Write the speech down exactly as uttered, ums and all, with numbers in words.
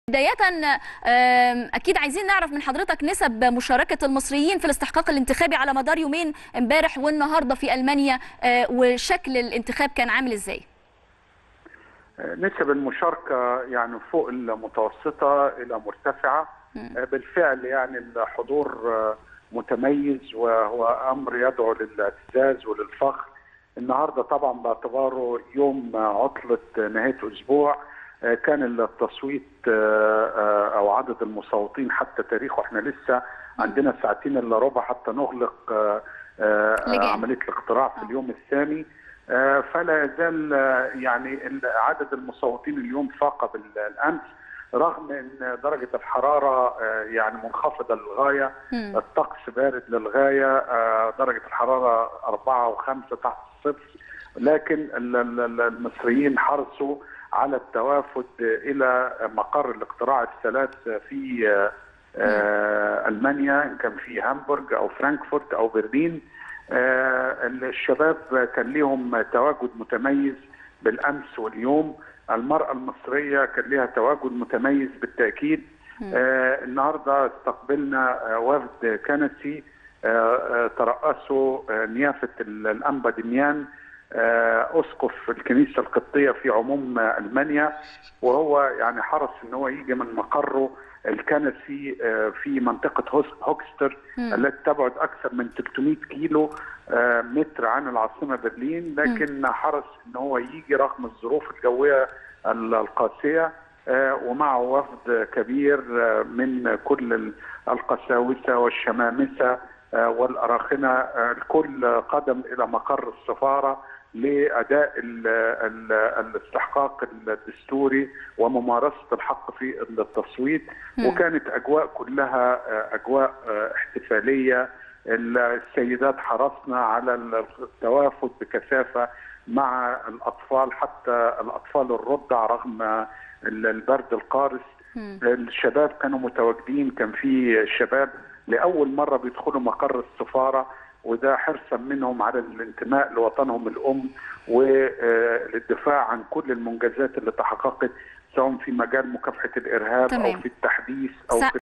بداية أكيد عايزين نعرف من حضرتك نسب مشاركة المصريين في الاستحقاق الانتخابي على مدار يومين امبارح والنهاردة في ألمانيا، وشكل الانتخاب كان عامل إزاي؟ نسب المشاركة يعني فوق المتوسطة إلى مرتفعة. بالفعل يعني الحضور متميز وهو أمر يدعو للاعتزاز وللفخر. النهاردة طبعا باعتباره يوم عطلة نهاية أسبوع كان التصويت او عدد المصوتين حتى تاريخه احنا لسه عندنا ساعتين الا ربع حتى نغلق عمليه الاقتراع في اليوم الثاني، فلا يزال يعني عدد المصوتين اليوم فاق بالامس رغم ان درجه الحراره يعني منخفضه للغايه، الطقس بارد للغايه، درجه الحراره أربعة وخمسة تحت الصفر، لكن المصريين حرصوا على التوافد الى مقر الاقتراع الثلاث في المانيا، كان في هامبورغ او فرانكفورت او برلين. الشباب كان لهم تواجد متميز بالامس واليوم. المراه المصريه كان لها تواجد متميز بالتاكيد. النهارده استقبلنا وفد كنسي ترأسوا نيافه الانبا دميان اسقف الكنيسه القبطيه في عموم المانيا، وهو يعني حرص ان هو يجي من مقره الكنسي في منطقه هوكستر التي تبعد اكثر من ثلاثمائة كيلو متر عن العاصمه برلين، لكن حرص ان هو يجي رغم الظروف الجويه القاسيه، ومعه وفد كبير من كل القساوسه والشمامسه والاراخنه. الكل قدم الى مقر السفاره لأداء الاستحقاق الدستوري وممارسة الحق في التصويت، وكانت أجواء كلها أجواء احتفالية. السيدات حرصنا على التوافد بكثافة مع الأطفال، حتى الأطفال الرضع رغم البرد القارس. الشباب كانوا متواجدين، كان في شباب لأول مرة بيدخلوا مقر السفارة، وده حرصا منهم على الانتماء لوطنهم الأم وللدفاع عن كل المنجزات اللي تحققت سواء في مجال مكافحة الإرهاب تمام. أو في التحديث أو في